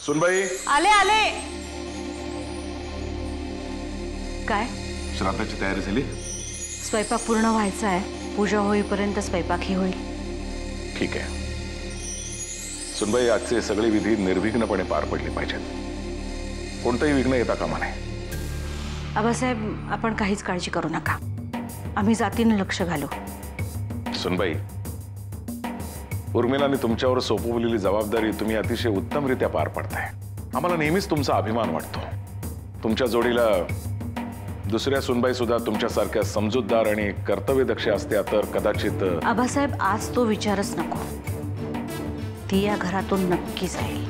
सुनबाई आले आले। काय श्राद्धाची तयारी झाली? स्वयंपाक पूर्ण व्हायचा आहे, पूजा होईपर्यंत स्वयंपाकही होईल। ठीक आहे सुनबाई, आजचे सगळे विधी निर्विघ्नपणे पार पडले पाहिजेत, कोणतेही विघ्न येता कामा नये। आबासाहेब आपण काहीच काळजी करू नका, आम्ही जातीने लक्ष घालू। सुनबाई, उर्मिलाने तुमच्यावर सोपवलेली जबाबदारी तुम्ही अतिशय उत्तमरित्या पार पाडताय, आम्हाला नेहमीच तुमचा अभिमान वाटतो। तुमच्या जोडीला दुसऱ्या सुनबाई सुद्धा तुमच्यासारख्या समजूतदार आणि कर्तव्यदक्ष असत्या तर कदाचित। आबासाहेब आज तो विचारच नको, ती या घरातून नक्की जाईल।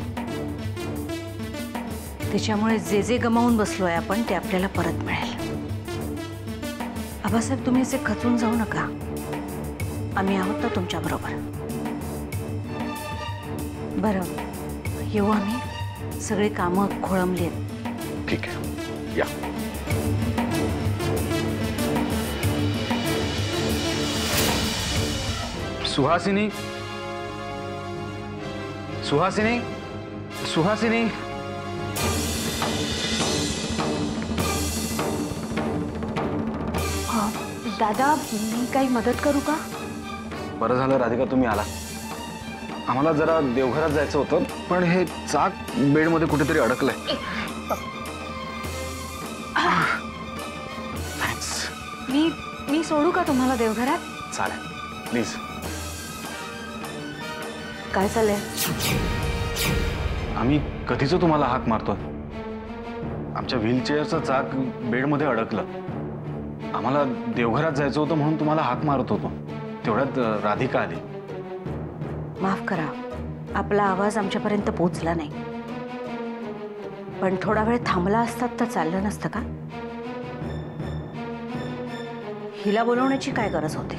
तिच्यामुळे जे जे गमावून बसलोय आपण ते आपल्याला परत मिळेल। आबासाहेब तुम्ही असे खचून जाऊ नका, आम्ही आहोत ना तुमच्या बरोबर। बरं येऊ आम्ही, सगळी कामं खोळंबली आहेत। ठीक आहे या। सुहासिनी, सुहासिनी, सुहासिनी। दादा मी काही मदत करू का? बरं झालं राधिका तुम्ही आला, आम्हाला जरा देवघरात जायचं होतं, पण हे चाक बेडमध्ये कुठेतरी अडकलंय। मी सोडू का तुम्हाला देवघरात? चालेल प्लीज। काय चाललंय? आम्ही कधीच तुम्हाला हाक मारतोय, आमच्या व्हीलचेअरचं चाक बेडमध्ये अडकलं, आम्हाला देवघरात जायचं होतं म्हणून तुम्हाला हाक मारत होतो, तेवढ्यात राधिका आली। माफ करा, आपला आवाज आमच्यापर्यंत पोहोचला नाही, पण थोडा वेळ थांबला असतात तर चाललं नसतं का? हिला बोलवण्याची काय गरज होती?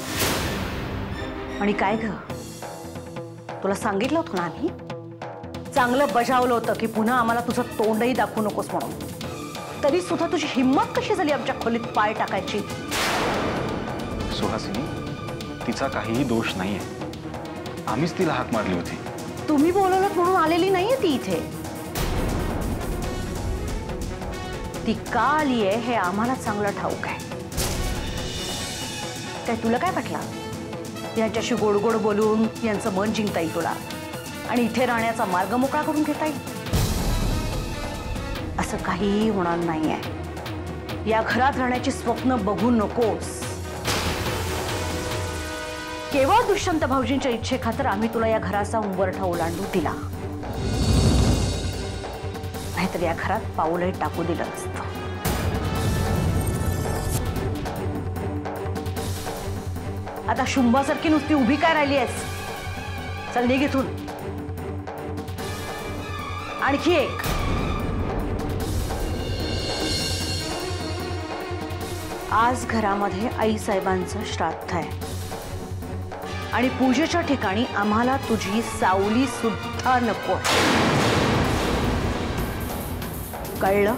आणि काय ग, तुला सांगितलं होतं ना आम्ही, चांगलं बजावलं होतं की पुन्हा आम्हाला तुझं तोंडही दाखवू नकोस म्हणून, तरी सुद्धा तुझी हिम्मत कशी झाली आमच्या खोलीत पाय टाकायची? सुहासिनी, तिचा काहीही दोष नाहीये, आम्हीच तिला हाक मारली होती। तुम्ही बोलवलं म्हणून आलेली नाहीये ती इथे, ती का आली आहे हे आम्हाला चांगलं ठाऊक आहे। काय तुला काय वाटलं यांच्याशी गोड गोड बोलून यांचं मन जिंकता येईल तुला आणि इथे राहण्याचा मार्ग मोकळा करून घेता येईल? असं काहीही होणार नाहीये, या घरात राहण्याची स्वप्न बघू नकोस। केवळ दुष्यंत भाऊजींच्या इच्छेखातर आम्ही तुला या घराचा उंबरठा ओलांडू दिला, नाहीतर या घरात पाऊलही टाकू दिलं नसतं। आता शुंभासारखी नुसती उभी काय राहिली आहेस? चल निघ इथून। आणखी एक, आज घरामध्ये आई साहेबांचं श्राद्ध आहे आणि पूजेच्या ठिकाणी आम्हाला तुझी सावली सुद्धा नको, कळलं?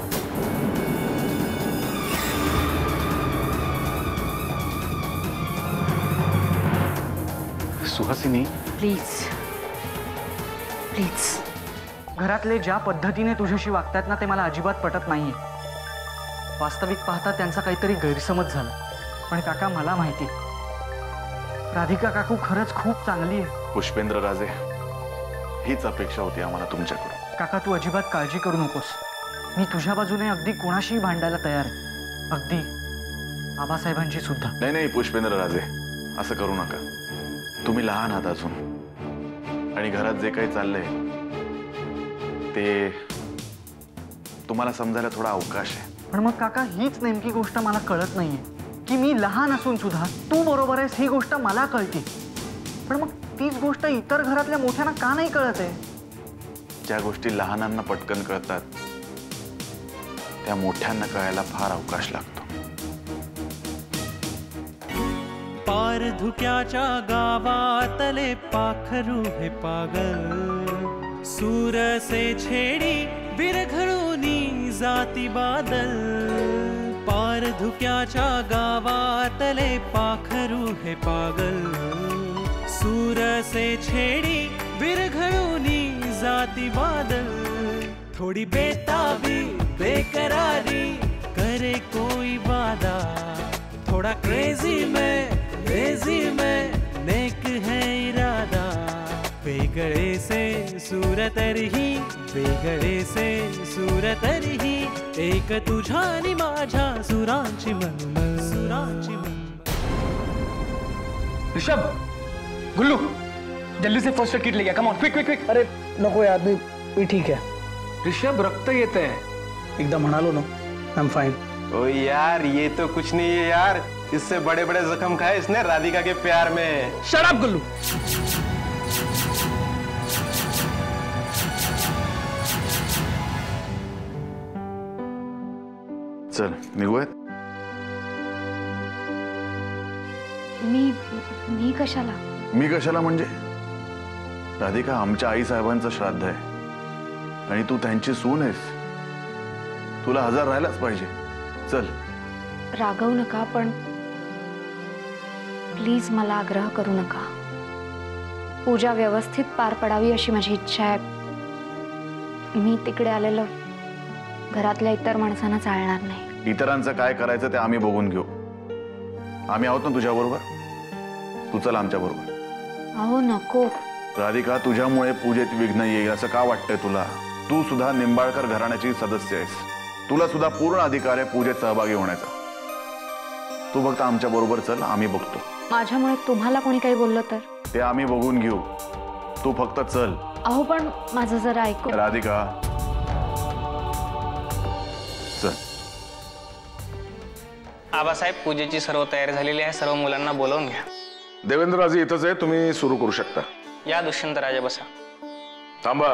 Suhasini please please. घरातले ज्या पद्धतीने तुझ्याशी वागतात ना ते मला अजिबात पटत नाहीये। वास्तविक पाहता त्यांचा काहीतरी गैरसमज झाला, पण काका मला माहिती राधिका काकू खरंच खूप चांगली आहे। पुष्पेंद्र राजे, हीच अपेक्षा होती आम्हाला तुमच्याकडून। काका तू अजिबात काळजी करू नकोस, मी तुझ्या बाजूने अगदी कोणाशीही भांडायला तयार आहे, अगदी आबासाहेबांची सुद्धा। नाही नाही पुष्पेंद्र राजे, असं करू नका, तुम्ही लहान आहात अजून आणि घरात जे काही चाललंय ते तुम्हाला समजायला थोडा अवकाश आहे। पण मग काका हीच नेमकी गोष्ट मला कळत नाहीये की मी लहान असून सुद्धा तू बरोबर आहेस ही गोष्ट मला कळते, पण मग तीच गोष्ट इतर घरातल्या मोठ्यांना का नाही कळत आहे? ज्या गोष्टी लहानांना पटकन कळतात त्या मोठ्यांना कळायला फार अवकाश लागतो। पार धुक्याच्या गावातले पाखरू हे पागल, सूर से छेडी विरघळूनी जाती बादल। पार धुक्याच्या गावातले पाखरू हे पागल, सूर से छेडी विरघळूनी जाती बादल। थोड़ी बेताबी बेकरारी करे कोई वादा, थोड़ा क्रेजी में नेक है इरादा, बेगड़े से सूरत रही, बेगड़े से सूरत रही, एक तुझा नि माझा सुरांची मनमल, सुरांची मनमल। ऋषभ, गुल्लू, जल्दी से फर्स्ट एड किट ले गया, come on quick quick quick. अरे नको यार, मी ठीक है। ऋषभ, रक्त येत है, एकदा म्हणालो ना, आई एम फाइन। ओ यार ये तो कुछ नहीं है यार, इससे बड़े बड़े जख्म खाए इसने राधिका के प्यार में। Shut up Gullu. चल निघूयात. मी कशाला? मी कशाला म्हणजे राधिका, आमच्या आई साहेबांचं श्राद्ध आहे आणि तू त्यांची सून आहेस, तुला हजर राहायलाच पाहिजे. चल. रागवू नका, पण प्लीज मला आग्रह करू नका. पूजा व्यवस्थित पार पडावी अशी माझी इच्छा आहे. मी तिकडे आलेलं घरातल्या इतर माणसांना चालणार नाही. इतरांचं काय करायचं ते आम्ही बघून घेऊ. आम्ही आहोत ना तुझ्या बरोबर. तू चल आमच्या बरोबर. अहो नको. राधिका, तुझ्यामुळे पूजेत विघ्न येईल असं का वाटतंय तुला? तू सुद्धा निंबाळकर घराण्याची सदस्य आहेस, तुला सुद्धा पूर्ण अधिकार आहे पूजेत सहभागी होण्याचा. तू फक्त आमच्या बरोबर चल, आम्ही बघतो. माझ्यामुळे तुम्हाला कोणी काही बोललं तर? ते आम्ही बघून घेऊ, तू फक्त चल. अहो पण माझं जरा ऐकू. राधिका चल. आबासाहेब, पूजेची सर्व तयारी झालेली आहे, सर्व मुलांना बोलावून घ्या. देवेंद्रराजे इथंच आहे, तुम्ही सुरू करू शकता. या दुष्यंतराजे, बसा. थांबा.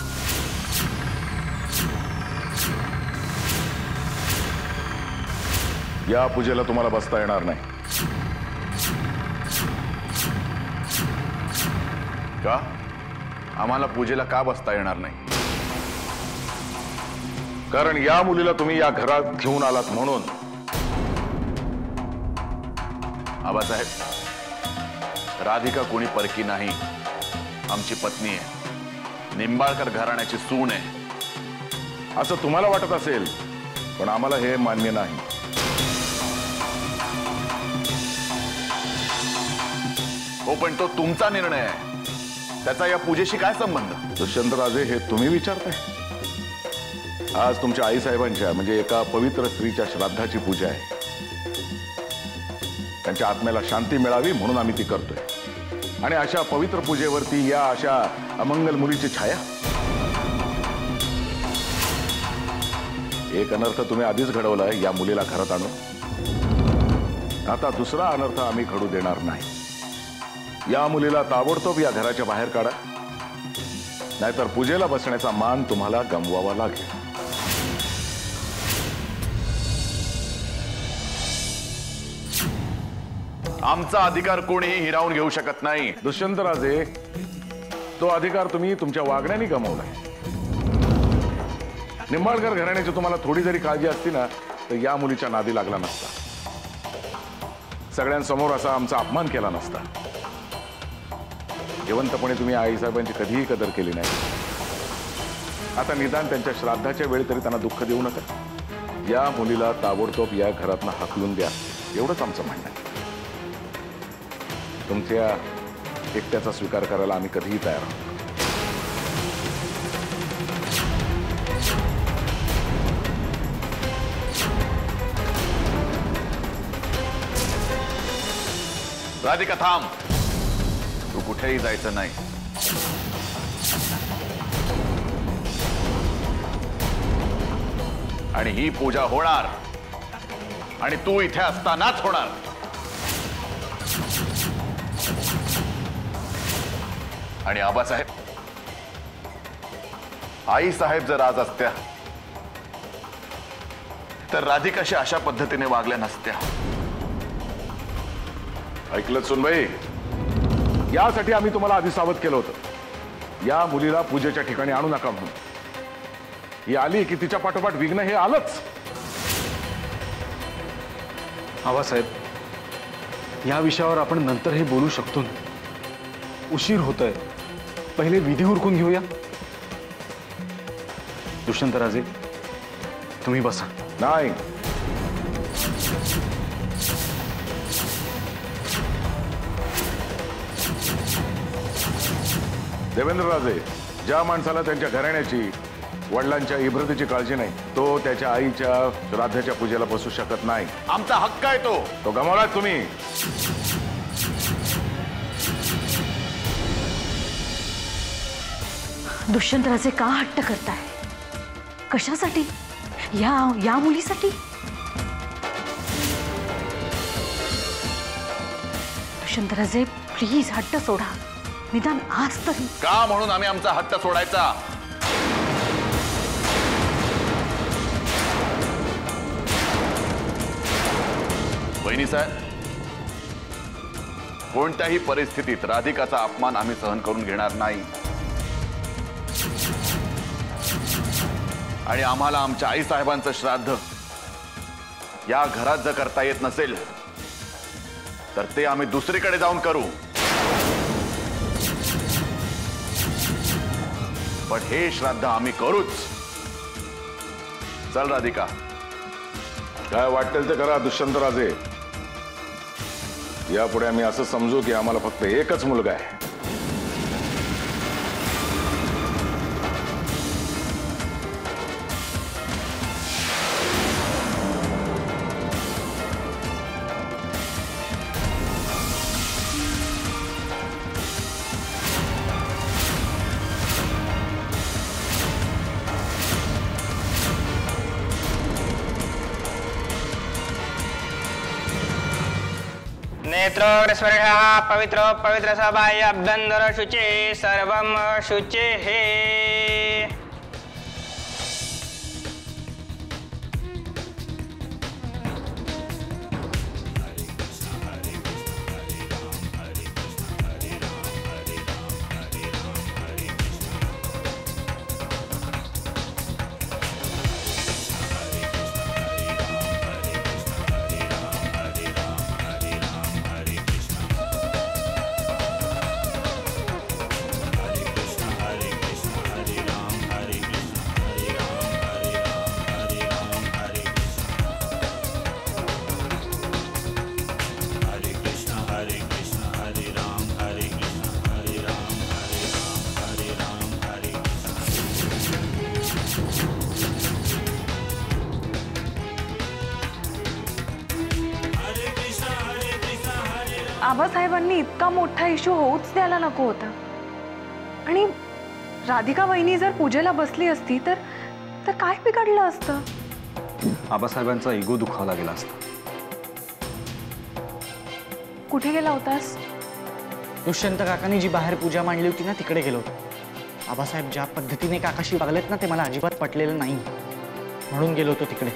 या पूजेला तुम्हाला बसता येणार नाही. का? आम्हाला पूजेला का बसता येणार नाही? कारण या मुलीला तुम्ही या घरात घेऊन आलात म्हणून. आबासाहेब, राधिका कोणी परकी नाही, आमची पत्नी आहे, निंबाळकर घराण्याची सून आहे. असं तुम्हाला वाटत असेल, पण आम्हाला हे मान्य नाही. हो, पण तो तुमचा निर्णय आहे, त्याचा या पूजेशी काय संबंध? दुष्यंतराजे, हे तुम्ही विचारताय? आज तुमच्या आई साहेबांच्या म्हणजे एका पवित्र स्त्रीच्या श्राद्धाची पूजा आहे. त्यांच्या आत्म्याला शांती मिळावी म्हणून आम्ही ती करतोय. आणि अशा पवित्र पूजेवरती या अशा अमंगल मुलीची छाया. एक अनर्थ तुम्ही आधीच घडवलाय या मुलीला घरात आणून. आता दुसरा अनर्थ आम्ही घडू देणार नाही. या मुलीला ताबडतोब या घराच्या बाहेर काढा, नाहीतर पूजेला बसण्याचा मान तुम्हाला गमवावा लागेल. आमचा अधिकार कोणीही हिरावून घेऊ शकत नाही. दुष्यंतराजे, तो अधिकार तुम्ही तुमच्या वागण्याने गमावलाय. निंबाळकर घराण्याची तुम्हाला थोडी जरी काळजी असती ना, तर या मुलीच्या नादी लागला नसता, सगळ्यांसमोर असा आमचा अपमान केला नसता. जिवंतपणे तुम्ही आईसाहेबांची कधीही कदर केली नाही. आता निदान त्यांच्या श्राद्धाच्या वेळी तरी त्यांना दुःख देऊ नका. या मुलीला ताबडतोब या घरातनं हाकलून द्या, एवढंच आमचं म्हणणं आहे. तुमच्या एकट्याचा स्वीकार करायला आम्ही कधीही तयार आहोत. राधिका, थांब. तू कुठेही जायचं नाही. आणि ही पूजा होणार आणि तू इथे असतानाच होणार. आणि आबासाहेब, आई साहेब जर आज असत्या तर राधिकाशी अशा पद्धतीने वागल्या नसत्या. ऐकलं सुनबाई, यासाठी आम्ही तुम्हाला आधी सावध केलं होतं, या मुलीला पूजेच्या ठिकाणी आणू नका म्हणून. ही आली की तिच्या पाठोपाठ विघ्न हे आलंच. आबासाहेब, या विषयावर आपण नंतरही बोलू शकतो ना. उशीर होतोय, पहिले विधी उरकून घेऊया. दुष्यंतराजे तुम्ही बसा. नाही, देवेंद्रराजे, ज्या माणसाला त्यांच्या घराण्याची वडिलांच्या इब्रतीची काळजी नाही तो त्याच्या आईच्या श्राद्धाच्या पूजेला बसू शकत नाही. आमचा हक्क आहे तो गमावलात तुम्ही. दुष्यंतराजे का हट्ट करताय? कशासाठी? या मुलीसाठी? दुष्यंतराजे प्लीज हट्ट सोडा, निदान आज तरी. का म्हणून आम्ही आमचा हट्ट सोडायचा? वहिनी साहेब, कोणत्याही परिस्थितीत राधिकाचा अपमान आम्ही सहन करून घेणार नाही. आणि आम्हाला आमच्या आई साहेबांचं श्राद्ध या घरात जर करता येत नसेल तर ते आम्ही दुसरीकडे जाऊन करू. पण हे श्राद्ध आम्ही करूच. चल राधिका. काय वाटेल ते करा दुष्यंतराजे. यापुढे आम्ही असं समजू की आम्हाला फक्त एकच मुलगा आहे. नेत्रोग्रस्पर्शः पवित्रो पवित्र सभाय अभ्यंतर शुचि सर्वम शुचि हे. आबासाहेबांनी इतका मोठा इश्यू होऊच द्यायला नको होता. आणि राधिका वहिनी जर पूजेला बसली असती तर तर काय बिघडलं असतं? आबासाहेबांचा इगो दुखावला गेला असता. कुठे गेला होतास? दुष्यंत काकांनी जी बाहेर पूजा मांडली होती ना तिकडे गेलो होतो. आबासाहेब ज्या पद्धतीने काकाशी वागलेत ना ते मला अजिबात पटलेलं नाही, म्हणून गेलो होतो तिकडे.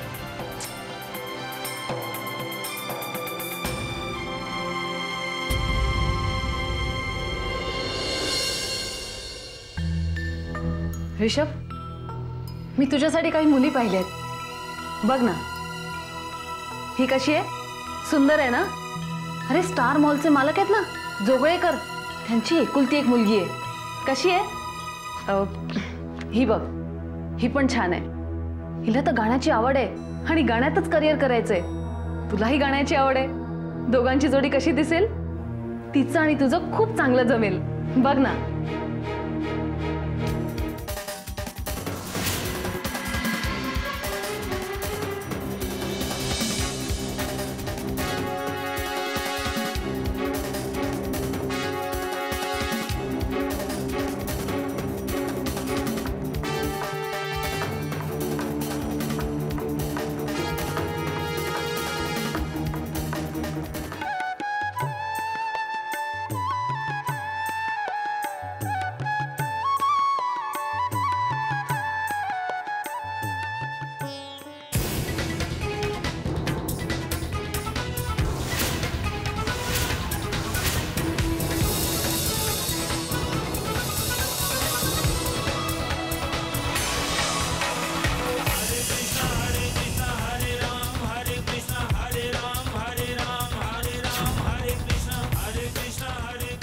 ऋषभ, मी तुझ्यासाठी काही मुली पाहिल्यात. बघ ना, ही कशी आहे? सुंदर आहे ना? अरे स्टार मॉलचे मालक आहेत ना जोगळेकर, त्यांची एकुलती एक मुलगी आहे. कशी आहे? ही बघ, ही पण छान आहे. हिला तर गाण्याची आवड आहे आणि गाण्यातच करिअर करायचंय. तुलाही गाण्याची आवड आहे. दोघांची जोडी कशी दिसेल? तिचं आणि तुझं खूप चांगलं जमेल. बघ ना.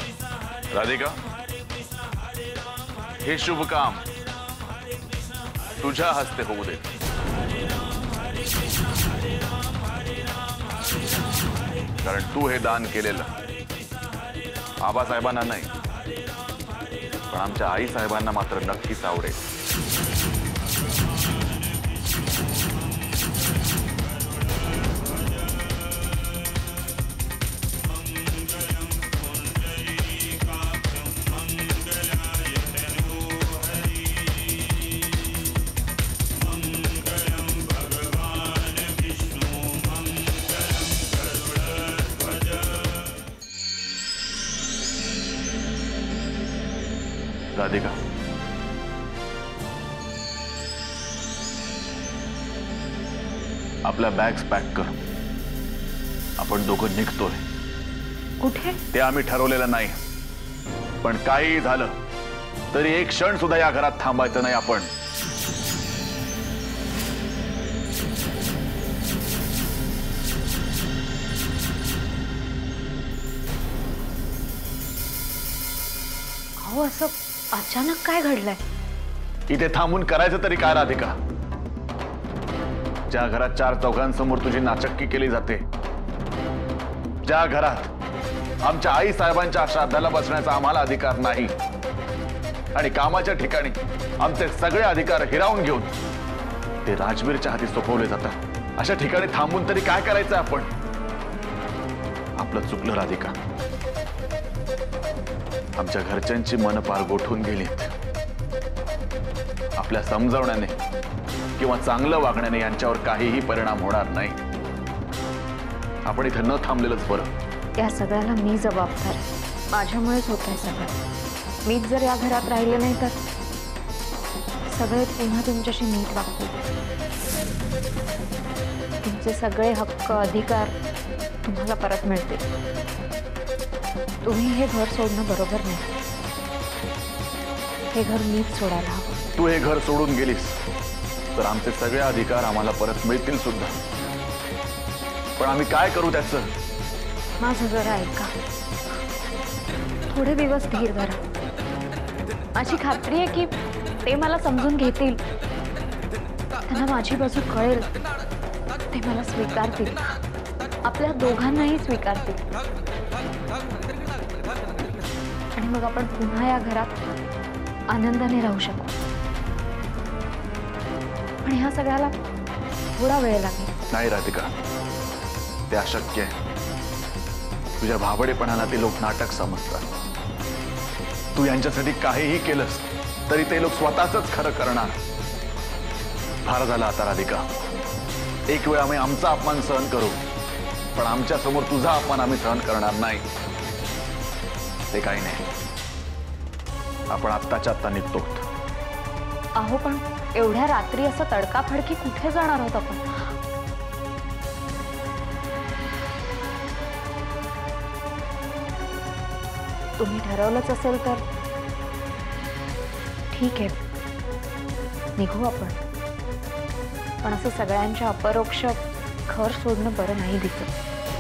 राधिका, हे शुभ काम तुझ्या हस्ते होऊ दे. कारण तू हे दान केलेलं आबासाहेबांना नाही, पण आमच्या आई साहेबांना मात्र नक्कीच आवडेल. राधिका, आपल्या बॅग्स पॅक कर. आपण दोघं निघतोय. कुठे? ते आम्ही ठरवलेलं नाही, पण काही झालं तरी एक क्षण सुद्धा या घरात थांबायचं नाही आपण. अहो, असं अचानक काय घडलंय? इथे थांबून करायचं तरी काय राधिका? ज्या घरात चार चौघांसमोर तुझी नाचक्की केली जाते, ज्या घरात आमच्या आई साहेबांच्या श्राद्धाला बसण्याचा आम्हाला अधिकार नाही आणि कामाच्या ठिकाणी आमचे सगळे अधिकार हिरावून घेऊन ते राजवीरच्या हाती सोपवले जातात, अशा ठिकाणी थांबून तरी काय करायचं आपण? आपलं चुकलं राधिका. आमच्या घरच्यांची मन पार गोठून गेलीत. आपल्या समजावण्याने किंवा चांगलं वागण्याने यांच्यावर काहीही परिणाम होणार नाही. आपण इथे न थांबलेलंच बरं. या सगळ्याला मी जबाबदार. माझ्यामुळेच होत आहे सगळं. मीच जर या घरात राहिले नाही तर सगळे पुन्हा तुमच्याशी नीट वागतील. तुमचे सगळे हक्क अधिकार तुम्हाला परत मिळतील. तुम्ही हे घर सोडणं बरोबर नाही. हे घर मीच सोडायला हवं. तू हे घर सोडून गेलीस तर आमचे सगळे अधिकार आम्हाला परत मिळतील सुद्धा. पण आम्ही काय करू त्याचं? माझं जरा ऐका. थोडे दिवस धीर धरा. माझी खात्री आहे की ते मला समजून घेतील. त्यांना माझी बाजू कळेल. ते मला स्वीकारतील. आपल्या दोघांनाही स्वीकारतील. आणि मग आपण पुन्हा या घरात आनंदाने राहू शकू. पण ह्या सगळ्याला थोडा वेळ लागेल. नाही राधिका, ते अशक्य आहे. तुझ्या भाबडेपणाला ते लोक नाटक समजतात. तू यांच्यासाठी काहीही केलंस तरी ते लोक स्वतःच खरं करणार. फार झालं आता राधिका. एक वेळ आम्ही आमचा अपमान सहन करू, पण आमच्या समोर तुझा अपमान आम्ही सहन करणार नाही. ते काही नाही. आपण आत्ताच्या आत्ता निघतो. अहो, पण एवढ्या रात्री असं तडकाफडकी कुठे जाणार आहोत आपण? तुम्ही ठरवलंच असेल तर ठीक आहे, निघू आपण. पण असं सगळ्यांच्या अपरोक्ष घर सोडणं बरं नाही दिसत.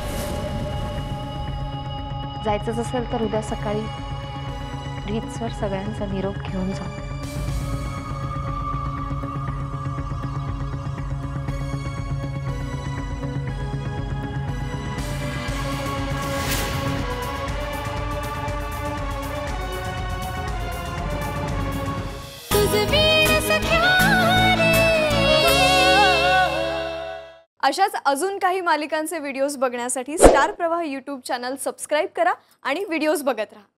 जायचंच असेल तर उद्या सकाळी रीतसर सगळ्यांचा निरोप घेऊन जा. अशाच अजून काही मालिकांचे व्हिडिओज बघण्यासाठी स्टार प्रवाह यूट्यूब चॅनल सबस्क्राईब करा आणि व्हिडिओज बघत राहा.